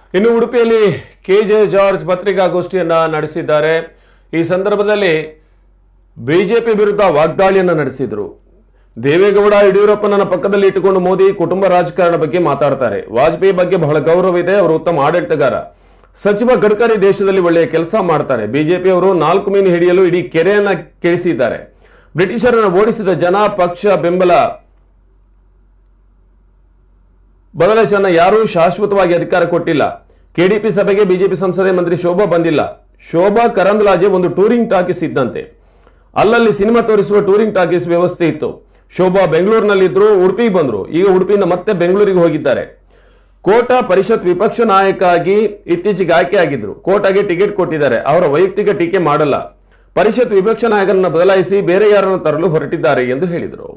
ಇನ್ನು ಉಡುಪಿಯಲ್ಲಿ K J George ಪತ್ರಿಕಾಗೋಷ್ಠಿಯನ್ನ ನಡೆಸಿದ್ದಾರೆ. ಈ ಸಂದರ್ಭದಲ್ಲಿ ಬಿಜೆಪಿ ವಿರುದ್ಧ ವಾಗ್ದಾಳಿಯನ್ನ ನಡೆಸಿದರು. ದೇವೇಗೌಡ ಯಡಿಯೂರಪ್ಪನನ್ನ ಪಕ್ಕದಲ್ಲಿ ಇಟ್ಟುಕೊಂಡು ಮೋದಿ ಕುಟುಂಬ ರಾಜಕಾರಣ ಬಗ್ಗೆ ಮಾತಾಡ್ತಾರೆ. ವಾಜಪೇಯಿ ಬಗ್ಗೆ ಬಹಳ ಗೌರವ ಇದೆ, ಅವರು ಉತ್ತಮ ಆಡಳಿತಗಾರ. ಸಚಿವ ಗಡ್ಕರಿ ದೇಶದಲ್ಲಿ ಒಳ್ಳೆಯ ಕೆಲಸ ಮಾಡ್ತಾರೆ. ಬಿಜೆಪಿ ಅವರು 4 ಮೀನು ಹಿಡಿಯಲು ಇಡೀ ಕೆರೆಯನ್ನ ಕೇಳಿಸಿದ್ದಾರೆ. ಬ್ರಿಟಿಷರನ್ನು ಓಡಿಸಿದ ಜನ ಪಕ್ಷ ಬೆಂಬಲ ಬದಲಾಯಿಸನ್ನ ಯಾರೂ ಶಾಶ್ವತವಾಗಿ ಅಧಿಕಾರ ಕೊಟ್ಟಿಲ್ಲ. ಕೆಡಿಪಿ ಸಭೆಗೆ ಬಿಜೆಪಿ ಸಂಸದೆ ಮಂತ್ರಿ ಶೋಭಾ ಬಂದಿಲ್ಲ. ಶೋಭಾ ಕರಂದ್ಲಾಜೆ ಒಂದು ಟೂರಿಂಗ್ ಟಾಕೀಸ್ ಇದ್ದಂತೆ. ಅಲ್ಲಲ್ಲಿ ಸಿನಿಮಾ ತೋರಿಸುವ ಟೂರಿಂಗ್ ಟಾಕೀಸ್ ವ್ಯವಸ್ಥೆ ಇತ್ತು. ಶೋಭಾ ಬೆಂಗಳೂರಿನಲ್ಲಿದ್ರು, ಉಡುಪಿಗೆ ಬಂದ್ರು. ಈಗ ಉಡುಪಿಯಿಂದ ಮತ್ತೆ ಬೆಂಗಳೂರಿಗೆ ಹೋಗಿದ್ದಾರೆ. ಕೋಟಾ ಪರಿಷತ್ ವಿಪಕ್ಷ ನಾಯಕ ಆಗಿ ಇತ್ತೀಚೆಗೆ ಆಯ್ಕೆಯಾಗಿದ್ರು. ಕೋಟಾಗೆ ಟಿಕೆಟ್ ಕೊಟ್ಟಿದ್ದಾರೆ. ಅವರ ವೈಯಕ್ತಿಕ ಟೀಕೆ ಮಾಡಲ್ಲ. ಪರಿಷತ್ ವಿಪಕ್ಷ ನಾಯಕರನ್ನು ಬದಲಾಯಿಸಿ ಬೇರೆ ಯಾರನ್ನು ತರಲು ಹೊರಟಿದ್ದಾರೆ ಎಂದು ಹೇಳಿದರು.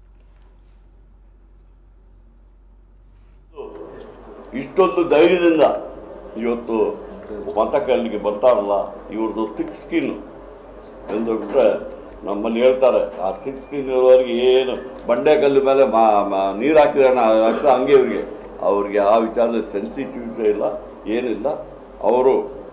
ಇಷ್ಟೊಂದು ಧೈರ್ಯದಿಂದ ಇವತ್ತು ಮತ ಕೇಳಲಿಕ್ಕೆ ಬರ್ತಾರಲ್ಲ, ಇವ್ರದ್ದು ಥಿಕ್ ಸ್ಕಿನ್ ಎಂದು ಬಿಟ್ಟರೆ ನಮ್ಮಲ್ಲಿ ಹೇಳ್ತಾರೆ, ಆ ಥಿಕ್ ಸ್ಕಿನ್ ಇರೋರಿಗೆ ಏನು ಬಂಡೆಕಲ್ಲು ಮೇಲೆ ನೀರು ಹಾಕಿದಾರೆ ಅಷ್ಟು ಹಂಗೆ ಅವ್ರಿಗೆ ಆ ವಿಚಾರದಲ್ಲಿ ಸೆನ್ಸಿಟಿವಿಟಿ ಇಲ್ಲ, ಏನಿಲ್ಲ. ಅವರು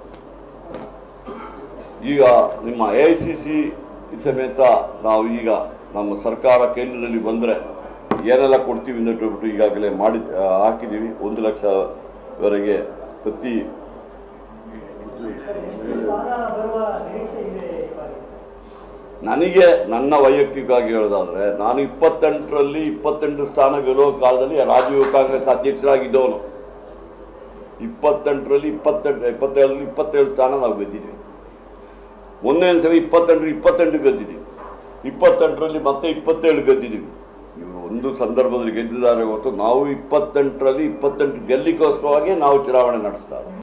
ಈಗ ನಿಮ್ಮ AICC ಸಮೇತ ನಾವು ಈಗ ನಮ್ಮ ಸರ್ಕಾರ ಕೇಂದ್ರದಲ್ಲಿ ಬಂದರೆ ಏನೆಲ್ಲ ಕೊಡ್ತೀವಿ ಅಂತ ಹೇಳ್ಬಿಟ್ಟು ಈಗಾಗಲೇ ಹಾಕಿದ್ದೀವಿ. 1 ಲಕ್ಷವರೆಗೆ ಪ್ರತಿ ನನಗೆ ನನ್ನ ವೈಯಕ್ತಿಕವಾಗಿ ಹೇಳೋದಾದರೆ, ನಾನು 28ರಲ್ಲಿ 28 ಸ್ಥಾನ ಗೆಲ್ಲುವ ಕಾಲದಲ್ಲಿ ರಾಜೀವ್ ಕಾಂಗ್ರೆಸ್ ಅಧ್ಯಕ್ಷರಾಗಿದ್ದವನು. 28ರಲ್ಲಿ 27 ಸ್ಥಾನ ನಾವು ಗೆದ್ದಿದ್ವಿ. ಮೊನ್ನೆ ಸರಿ 28 ಗೆದ್ದಿದ್ದೀವಿ. 28ರಲ್ಲಿ ಮತ್ತೆ 27 ಗೆದ್ದಿದ್ದೀವಿ. ಇವರು ಒಂದು ಸಂದರ್ಭದಲ್ಲಿ ಗೆದ್ದಿದ್ದಾರೆ ಹೊರತು ನಾವು 28ರಲ್ಲಿ 28 ಗೆಲ್ಲಿಗೋಸ್ಕರವಾಗಿ ನಾವು ಚುನಾವಣೆ ನಡೆಸ್ತಾರೆ.